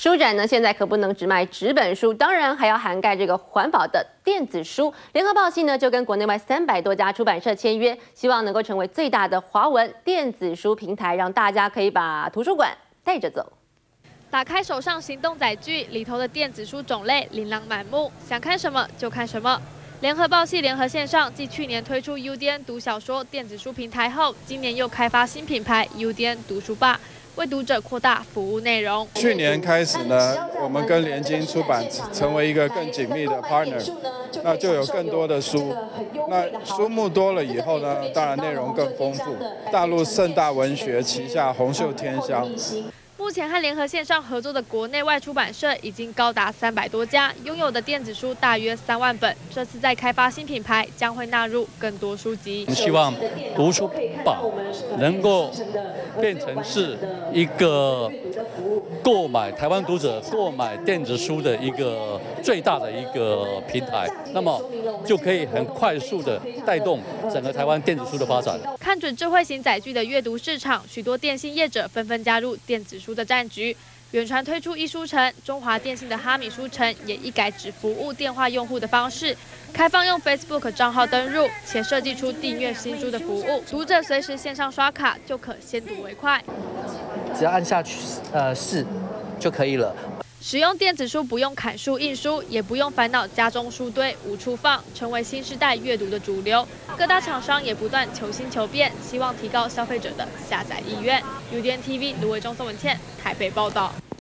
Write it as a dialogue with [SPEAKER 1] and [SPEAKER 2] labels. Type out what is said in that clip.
[SPEAKER 1] 书展呢，现在可不能只卖纸本书，当然还要涵盖这个环保的电子书。联合报系呢就跟国内外300多家出版社签约，希望能够成为最大的华文电子书平台，让大家可以把图书馆带着走。
[SPEAKER 2] 打开手上行动载具，里头的电子书种类琳琅满目，想看什么就看什么。联合报系联合线上，继去年推出 UDN 读小说电子书平台后，今年又开发新品牌 UDN 读书吧。 为读者扩大服务内容。
[SPEAKER 3] 去年开始呢，我们跟联经出版成为一个更紧密的 partner， 那就有更多的书。那书目多了以后呢，当然内容更丰富。大陆盛大文学旗下红袖添香。
[SPEAKER 2] 目前和联合线上合作的国内外出版社已经高达300多家，拥有的电子书大约3万本。这次在开发新品牌，将会纳入更多书籍。
[SPEAKER 4] 希望读书吧能够变成是一个购买台湾读者购买电子书的一个最大的一个平台，那么就可以很快速的带动整个台湾电子书的发展。
[SPEAKER 2] 看准智慧型载具的阅读市场，许多电信业者纷纷加入电子书的战局。远传推出书城，中华电信的哈米书城也一改只服务电话用户的方式，开放用 Facebook 账号登入，且设计出订阅新书的服务，读者随时线上刷卡就可先读为快。
[SPEAKER 5] 只要按下去试就可以了。
[SPEAKER 2] 使用电子书不用砍树印书，也不用烦恼家中书堆无处放，成为新时代阅读的主流。各大厂商也不断求新求变，希望提高消费者的下载意愿。UDN TV 卢伟忠、宋文倩台北报道。